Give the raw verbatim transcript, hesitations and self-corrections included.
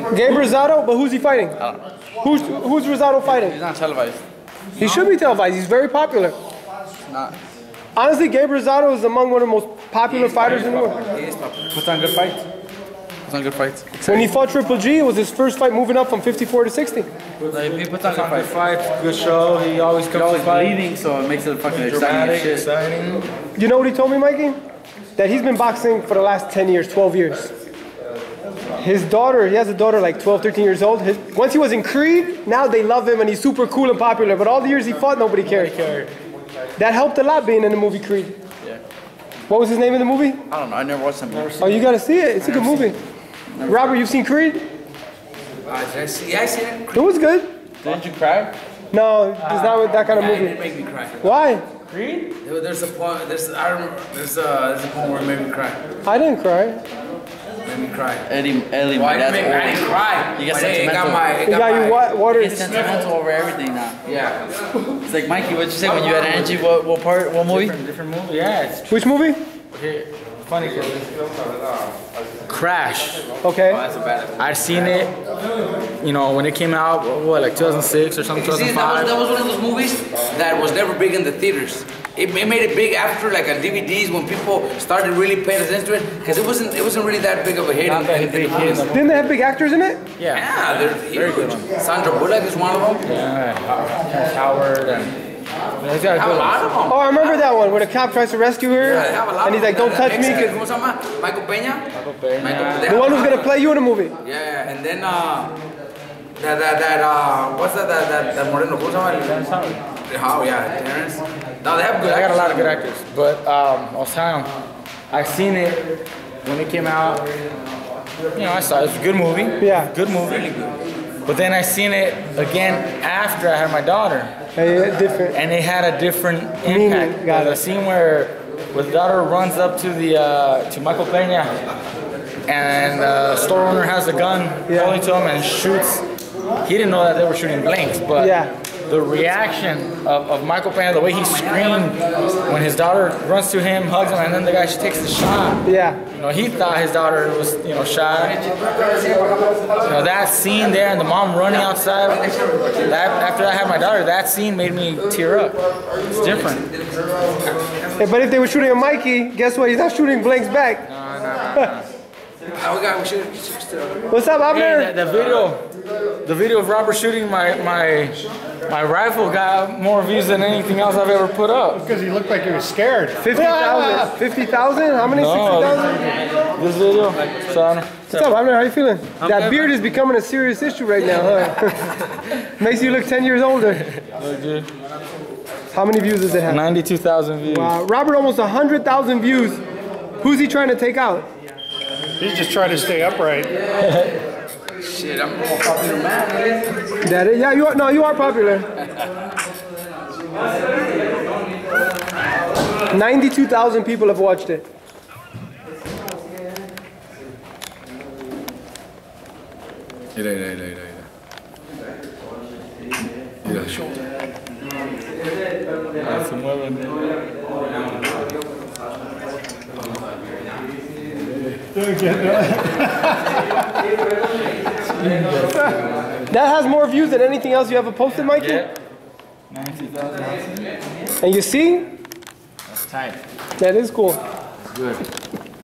Gabe Rosado, but who's he fighting? I don't know. Who's who's Rosado fighting? He's not televised. He should be televised. He's very popular. He's not. Honestly, Gabe Rosado is among one of the most popular fighters in the world. He is popular. Puts on good fights. Puts on good fights. When he fought Triple G, it was his first fight moving up from fifty-four to sixty. Like, he puts on good fights. Fights, good show. He always comes He's always to fight. bleeding, so it makes it fucking exciting. Shit. Exciting. You know what he told me, Mikey? That he's been boxing for the last ten years, twelve years. His daughter, he has a daughter like twelve, thirteen years old. His, once he was in Creed, now they love him and he's super cool and popular. But all the years he fought, nobody cared. Nobody cared. That helped a lot being in the movie Creed. Yeah. What was his name in the movie? I don't know. I never watched that movie. Oh, you gotta see it. It's a good movie. Robert, you've seen Creed? Uh, did I see? Yeah, I seen it. It was good. Didn't you cry? No, it's not that kind of Yeah, it movie. didn't make me cry. Why? Creed? There- There's a point. There's I remember. There's a there's a point where it made me cry. I didn't cry. It made me cry. Eddie, Eddie, Why my it dad's made me, I didn't old. cry. You get but it, it got sentimental. my. It You got got my. your wa- water. He's sentimental over everything now. Yeah. It's like, Mikey, what'd you say when you had energy? What, what part? What movie? Different, different movie. Yeah, it's Which movie? okay. Funny. Crash. Okay. That's a bad. I'd seen it, you know, when it came out, what, like two thousand six or something, You see, that was, two thousand five. that was one of those movies that was never big in the theaters. It, it made it big after, like on D V Ds, when people started really paying attention to it, because it wasn't it wasn't really that big of a hit. Not in, that in, big in the hit in movies. the Didn't they have big actors in it? Yeah. Yeah, they're Very good huge. Sandra Bullock is one of them. Yeah. Howard and. He's got They a have a good lot of them. Oh, I remember that one where the cop tries to rescue her, Yeah, they have a lot and he's of like, them. "Don't touch me," Mexican, because ¿cómo se llama? Michael Peña. Michael Peña. Michael, they the have one a who's lot gonna of- play you in the movie. Yeah, yeah, and then uh, that that that uh, what's that that that, that Moreno? ¿Cómo se llama? How? Yeah, Terrence. No, they have good. I got a lot of good actors. actors, but um, I was telling him, I seen it when it came out. You know, I saw it. It was a good movie. Yeah. Good movie. Really good. But then I seen it again after I had my daughter, Hey, different. and it had a different Meaning, impact. got The it. scene where, where the daughter runs up to the uh, to Michael Peña, and the store owner has a gun Yeah. pointing to him and shoots. He didn't know that they were shooting blanks, but Yeah. the reaction of, of Michael Peña, the way he screamed when his daughter runs to him, hugs him, and then the guy takes the shot. Yeah. You know, he thought his daughter was, you know, shot. You know, that scene there and the mom running outside, that after I had my daughter, that scene made me tear up. It's different. Hey, but if they were shooting a Mikey, guess what? He's not shooting blanks back. No, no, no, no. Oh, we got. We should. We should still. What's up, Hey, Abner? the, the video, the video of Robert shooting my my my rifle got more views than anything else I've ever put up. Because he looked like he was scared. fifty thousand. fifty thousand? How many? No. sixty thousand? This video, son. What's up, Abner? How you feeling? That beard is becoming a serious issue right now, huh? Makes you look ten years older. Look, dude. How many views does it have? ninety-two thousand views. Wow. Robert, almost one hundred thousand views. Who's he trying to take out? He's just trying to stay upright. Shit, I'm a more popular man. That is, yeah, you are, no, you are popular. ninety-two thousand people have watched it. Mira, mira, mira, mira. Mira el shoulder. Ah, se mueven. That has more views than anything else you ever posted, Mikey? Yeah. ninety-two thousand. And you see? That's tight. That is cool. Good.